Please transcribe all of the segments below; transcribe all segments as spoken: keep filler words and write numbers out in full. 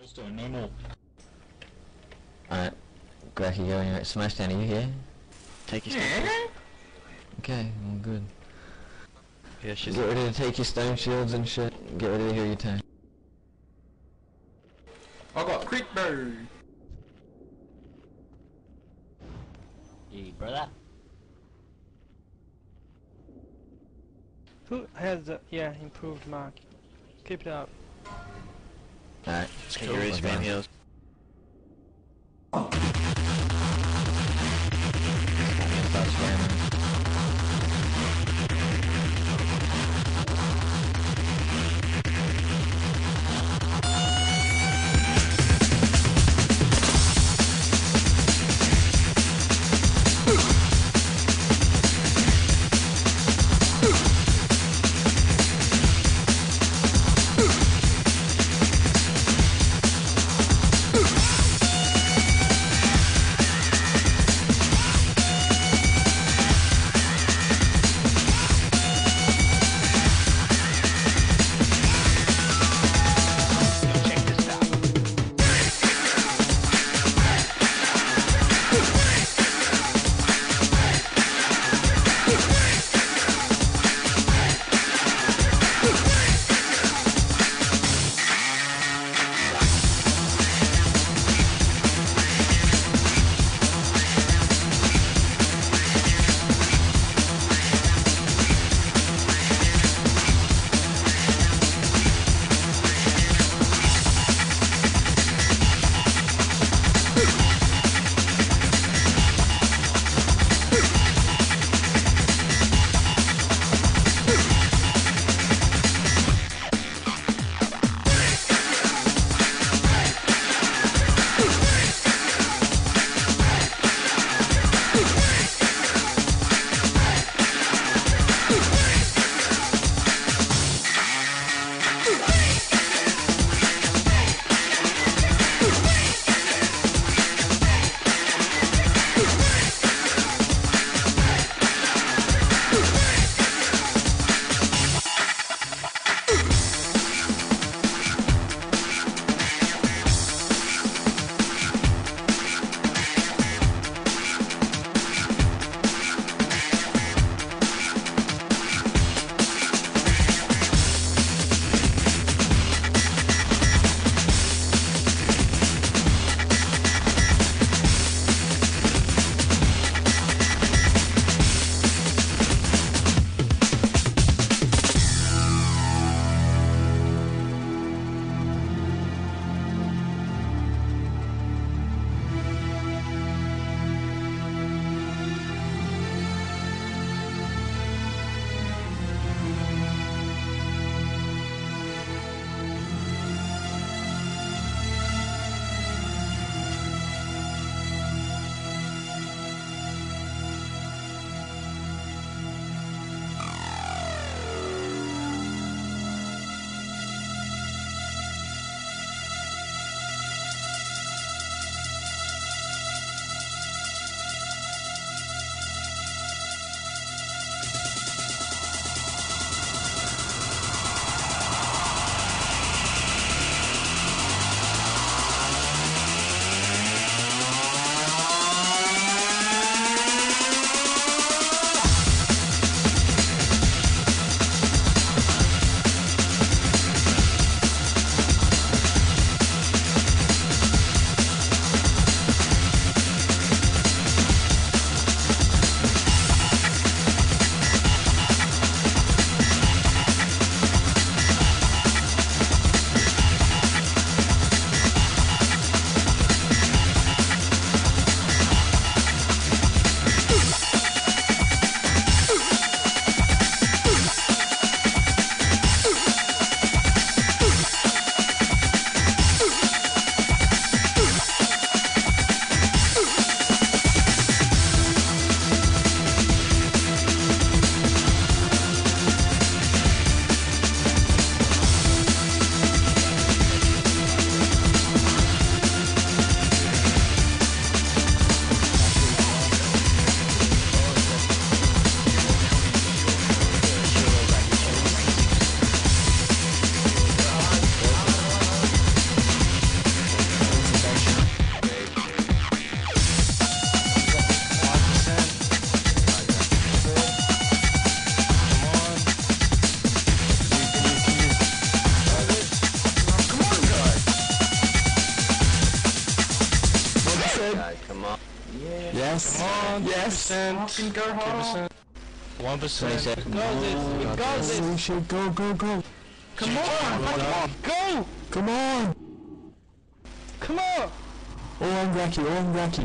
Still no more. Alright, Gracky going right. Smashdown, are you here? Take your stone. Yeah. Okay, well good. Yeah, she's Get ready to take your stone shields and shit. Get ready to hear your tank. I got creeper. Hey, brother. Who has the, yeah, improved mark? Keep it up. Alright, Can you raise fan heals? Stop spamming. Yes. Come on, Yes. Fucking go hard. one percent. twenty seconds. We got this. We got this. Holy shit, go, go, go. Come on, go! Come on. Come on! Oh, I'm Rocky, oh, I'm Rocky.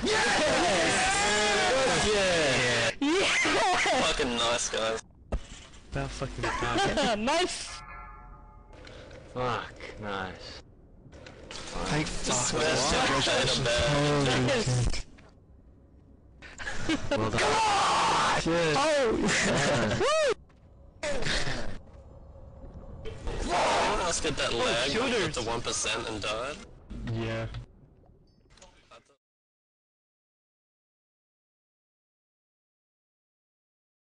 Fucking nice, guys. About fucking time. Nice! Fuck, nice. Thank fuck. Best in a bad. Holy shit. Well done. Shit. Oh! Anyone else get that lag when you hit shooters. the one percent and died? Yeah.